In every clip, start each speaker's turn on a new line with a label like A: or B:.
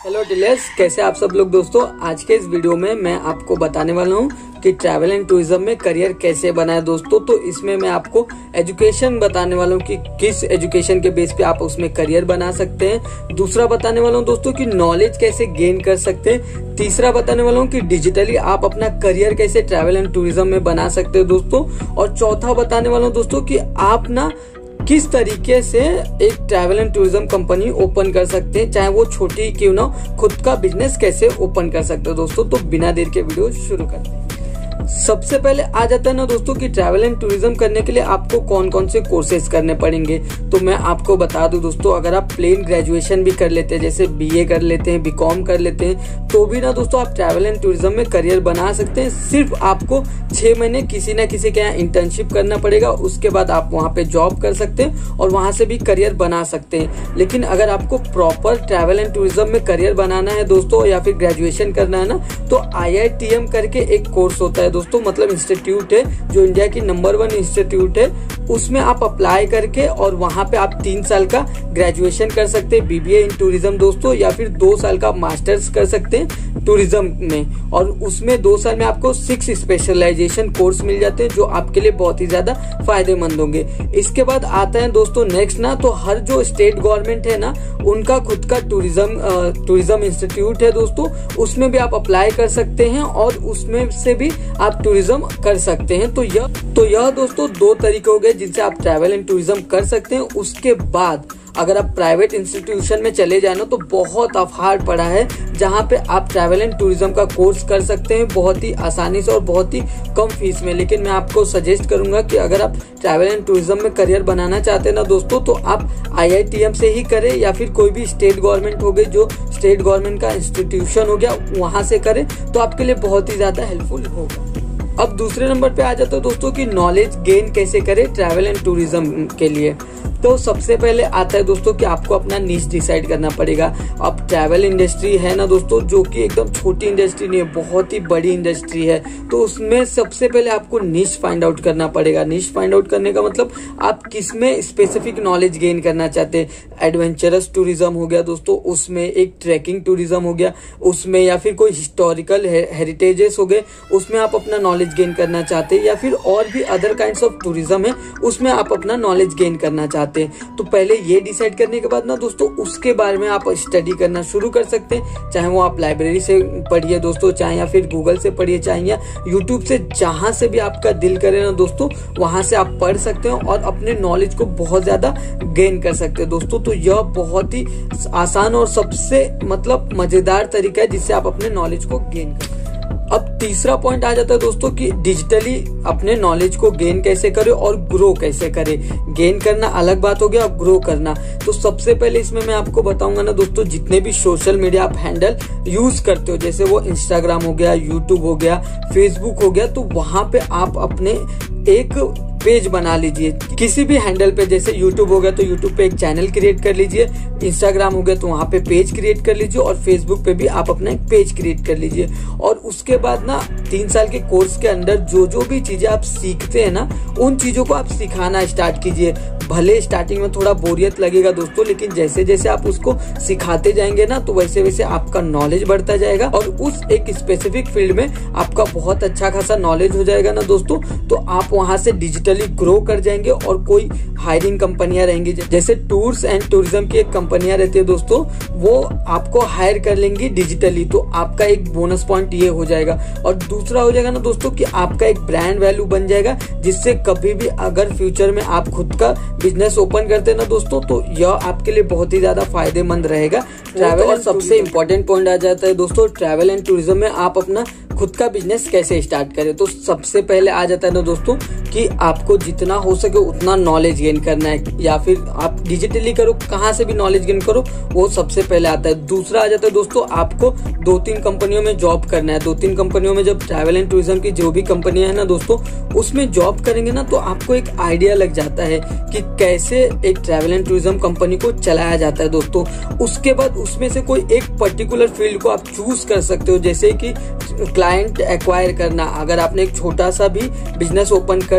A: Hello delays, कैसे आप सब लोग दोस्तों। आज के इस वीडियो में मैं आपको बताने वाला हूँ कि ट्रैवल एंड टूरिज्म में करियर कैसे बनाए दोस्तों। तो इसमें मैं आपको एजुकेशन बताने वाला हूँ कि किस एजुकेशन के बेस पे आप उसमें करियर बना सकते हैं। दूसरा बताने वाला हूँ दोस्तों कि नॉलेज कैसे गेन कर सकते हैं। तीसरा बताने वाला हूँ कि डिजिटली आप अपना करियर कैसे ट्रैवल एंड टूरिज्म में बना सकते हैं दोस्तों। और चौथा बताने वाला हूँ दोस्तों कि आप ना किस तरीके से एक travel and tourism company open कर सकते हैं, चाहे वो छोटी क्यों ना, खुद का बिजनेस कैसे ओपन कर सकते हैं दोस्तों। तो बिना देर के वीडियो शुरू करते हैं। सबसे पहले आ जाता है ना दोस्तों कि ट्रैवल एंड टूरिज्म करने के लिए आपको कौन कौन से कोर्सेज करने पड़ेंगे। तो मैं आपको बता दूं दोस्तों, अगर आप प्लेन ग्रेजुएशन भी कर लेते हैं, जैसे बीए कर लेते हैं, बीकॉम कर लेते हैं, तो भी ना दोस्तों आप ट्रैवल एंड टूरिज्म में करियर बना सकते हैं। सिर्फ आपको 6 महीने किसी न किसी के यहाँ इंटर्नशिप करना पड़ेगा, उसके बाद आप वहाँ पे जॉब कर सकते हैं और वहां से भी करियर बना सकते हैं। लेकिन अगर आपको प्रॉपर ट्रैवल एंड टूरिज्म में करियर बनाना है दोस्तों, या फिर ग्रेजुएशन करना है ना, तो IITM करके एक कोर्स होता है दोस्तों, मतलब इंस्टीट्यूट है जो इंडिया की नंबर 1 इंस्टीट्यूट है। उसमें आप अप्लाई करके और वहां पे आप 3 साल का ग्रेजुएशन कर सकते हैं BBA इन टूरिज्म दोस्तों, या फिर 2 साल का मास्टर्स कर सकते हैं टूरिज्म में। और उसमें 2 साल में आपको 6 स्पेशलाइजेशन कोर्स मिल जाते हैं जो आपके लिए बहुत ही ज्यादा फायदेमंद होंगे। इसके बाद आता है दोस्तों नेक्स्ट ना, तो हर जो स्टेट गवर्नमेंट है ना, उनका खुद का टूरिज्म इंस्टीट्यूट है दोस्तों, उसमें भी आप अप्लाई कर सकते हैं और उसमें से भी आप टूरिज्म कर सकते हैं। तो यह दोस्तों 2 तरीके हो गए जिनसे आप ट्रैवल एंड टूरिज्म कर सकते हैं। उसके बाद अगर आप प्राइवेट इंस्टीट्यूशन में चले जाए ना, तो बहुत अफाड़ पड़ा है जहां पे आप ट्रैवल एंड टूरिज्म का कोर्स कर सकते हैं बहुत ही आसानी से और बहुत ही कम फीस में। लेकिन मैं आपको सजेस्ट करूंगा कि अगर आप ट्रैवल एंड टूरिज्म में करियर बनाना चाहते हैं ना दोस्तों, तो आप IITM से ही करें, या फिर कोई भी स्टेट गवर्नमेंट हो गई, जो स्टेट गवर्नमेंट का इंस्टीट्यूशन हो गया, वहां से करें, तो आपके लिए बहुत ही ज्यादा हेल्पफुल होगा। अब दूसरे नंबर पे आ जाता है दोस्तों कि नॉलेज गेन कैसे करें ट्रैवल एंड टूरिज्म के लिए। तो सबसे पहले आता है दोस्तों कि आपको अपना निश डिसाइड करना पड़ेगा। अब ट्रैवल इंडस्ट्री है ना दोस्तों, जो कि एकदम छोटी इंडस्ट्री नहीं है, बहुत ही बड़ी इंडस्ट्री है। तो उसमें सबसे पहले आपको निश फाइंड आउट करना पड़ेगा। निश फाइंड आउट करने का मतलब आप किसमें स्पेसिफिक नॉलेज गेन करना चाहते हैं। एडवेंचरस टूरिज्म हो गया दोस्तों, उसमें एक ट्रैकिंग टूरिज्म हो गया उसमें, या फिर कोई हिस्टोरिकल हेरिटेजेस हो गए, उसमें आप अपना नॉलेज गेन करना चाहते हैं, या फिर और भी अदर काइंड्स ऑफ टूरिज्म है, उसमें आप अपना नॉलेज गेन करना चाहते हैं। तो पहले ये डिसाइड करने के बाद ना दोस्तों, उसके बारे में आप स्टडी करना शुरू कर सकते हैं। चाहे वो आप लाइब्रेरी से पढ़िए दोस्तों, चाहे या फिर गूगल से पढ़िए, चाहे या यूट्यूब से, जहां से भी आपका दिल करे ना दोस्तों, वहां से आप पढ़ सकते हैं और अपने नॉलेज को बहुत ज्यादा गेन कर सकते हैं दोस्तों। तो यह बहुत ही आसान और सबसे मतलब मजेदार तरीका है जिससे आप अपने नॉलेज को गेन कर। अब तीसरा पॉइंट आ जाता है दोस्तों कि डिजिटली अपने नॉलेज को गेन कैसे करें और ग्रो कैसे करें। गेन करना अलग बात हो गया, अब ग्रो करना। तो सबसे पहले इसमें मैं आपको बताऊंगा ना दोस्तों, जितने भी सोशल मीडिया आप हैंडल यूज करते हो, जैसे वो इंस्टाग्राम हो गया, यूट्यूब हो गया, फेसबुक हो गया, तो वहां पे आप अपने एक पेज बना लीजिए किसी भी हैंडल पे। जैसे यूट्यूब हो गया तो यूट्यूब पे एक चैनल क्रिएट कर लीजिए, इंस्टाग्राम हो गया तो वहां पे पेज क्रिएट कर लीजिए, और फेसबुक पे भी आप अपना एक पेज क्रिएट कर लीजिए। और उसके बाद ना 3 साल के कोर्स के अंदर जो जो भी चीजें आप सीखते हैं ना, उन चीजों को आप सिखाना स्टार्ट कीजिए। भले स्टार्टिंग में थोड़ा बोरियत लगेगा दोस्तों, लेकिन जैसे जैसे आप उसको सिखाते जाएंगे ना, तो वैसे वैसे आपका नॉलेज बढ़ता जाएगा और उस एक स्पेसिफिक फील्ड में आपका बहुत अच्छा खासा नॉलेज हो जाएगा ना दोस्तों। तो आप वहां से डिजिटली ग्रो कर जाएंगे और कोई हायरिंग कंपनियां रहेंगी, जैसे टूर्स एंड टूरिज्म की एक कंपनियां रहती है दोस्तों, वो आपको हायर कर लेंगी डिजिटली। तो आपका एक बोनस पॉइंट ये हो जाएगा। और दूसरा हो जाएगा ना दोस्तों कि आपका एक ब्रांड वैल्यू बन जाएगा, जिससे कभी भी अगर फ्यूचर में आप खुद का बिजनेस ओपन करते हैं ना दोस्तों, तो यह आपके लिए बहुत ही ज्यादा फायदेमंद रहेगा। ट्रैवल और सबसे इम्पोर्टेंट पॉइंट आ जाता है दोस्तों, ट्रैवल एंड टूरिज्म में आप अपना खुद का बिजनेस कैसे स्टार्ट करें। तो सबसे पहले आ जाता है ना दोस्तों कि आपको जितना हो सके उतना नॉलेज गेन करना है, या फिर आप डिजिटली करो, कहाँ से भी नॉलेज गेन करो, वो सबसे पहले आता है। दूसरा आ जाता है दोस्तों, आपको 2-3 कंपनियों में जॉब करना है। 2-3 कंपनियों में जब ट्रैवल एंड टूरिज्म की जो भी कंपनियां है ना दोस्तों, उसमें जॉब करेंगे ना, तो आपको एक आइडिया लग जाता है कि कैसे एक ट्रैवल एंड टूरिज्म कंपनी को चलाया जाता है दोस्तों। उसके बाद उसमें से कोई एक पर्टिकुलर फील्ड को आप चूज कर सकते हो, जैसे कि क्लाइंट एक्वायर करना। अगर आपने एक छोटा सा भी बिजनेस ओपन कर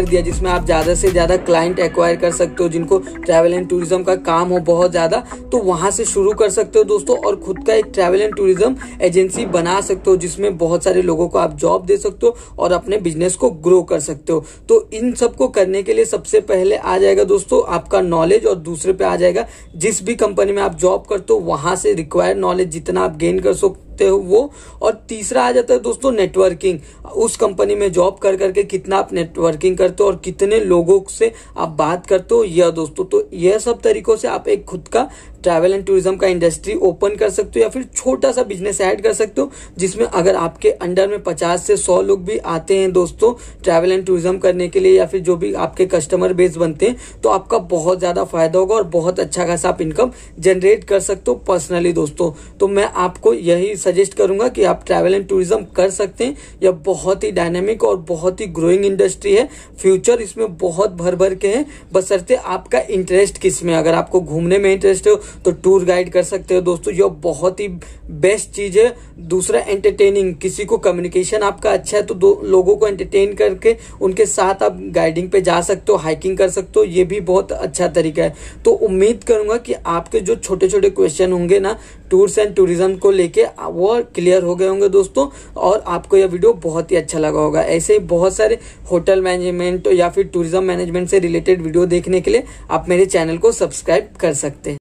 A: कर दिया जिसमें आप ज़्यादा से ज़्यादा क्लाइंट एक्वायर कर सकते हो, जिनको ट्रैवल एंड टूरिज्म का काम हो बहुत ज़्यादा, तो वहाँ से शुरू कर सकते हो दोस्तों। और खुद का एक ट्रैवल एंड टूरिज्म एजेंसी बना सकते हो जिसमें बहुत सारे लोगों को आप जॉब दे सकते हो और अपने बिजनेस को ग्रो कर सकते हो। तो इन सबको करने के लिए सबसे पहले आ जाएगा दोस्तों आपका नॉलेज, और दूसरे पे आ जाएगा जिस भी कंपनी में आप जॉब करते हो वहां से रिक्वायर्ड नॉलेज जितना आप गेन कर सकते हो वो। और तीसरा आ जाता है दोस्तों नेटवर्किंग, उस कंपनी में जॉब कर करके कितना आप नेटवर्किंग करते हो और कितने लोगों से आप बात करते हो यह दोस्तों। तो यह सब तरीकों से आप एक खुद का ट्रैवल एंड टूरिज्म का इंडस्ट्री ओपन कर सकते हो या फिर छोटा सा बिजनेस ऐड कर सकते हो, जिसमें अगर आपके अंडर में 50 से 100 लोग भी आते हैं दोस्तों ट्रैवल एंड टूरिज्म करने के लिए, या फिर जो भी आपके कस्टमर बेस बनते हैं, तो आपका बहुत ज्यादा फायदा होगा और बहुत अच्छा खासा आप इनकम जनरेट कर सकते हो पर्सनली दोस्तों। तो मैं आपको यही सजेस्ट करूंगा कि आप ट्रैवल एंड टूरिज्म कर सकते हैं। यह बहुत ही डायनेमिक और बहुत ही ग्रोइंग इंडस्ट्री है, फ्यूचर इसमें बहुत भर भर के है, बशर्ते आपका इंटरेस्ट किस में। अगर आपको घूमने में इंटरेस्ट हो तो टूर गाइड कर सकते हो दोस्तों, यह बहुत ही बेस्ट चीज है। दूसरा एंटरटेनिंग, किसी को कम्युनिकेशन आपका अच्छा है तो दो लोगों को एंटरटेन करके उनके साथ आप गाइडिंग पे जा सकते हो, हाइकिंग कर सकते हो, ये भी बहुत अच्छा तरीका है। तो उम्मीद करूंगा कि आपके जो छोटे छोटे क्वेश्चन होंगे ना टूर्स एंड टूरिज्म को लेके वो क्लियर हो गए होंगे दोस्तों, और आपको यह वीडियो बहुत ही अच्छा लगा होगा। ऐसे ही बहुत सारे होटल मैनेजमेंट या फिर टूरिज्म मैनेजमेंट से रिलेटेड वीडियो देखने के लिए आप मेरे चैनल को सब्सक्राइब कर सकते हैं।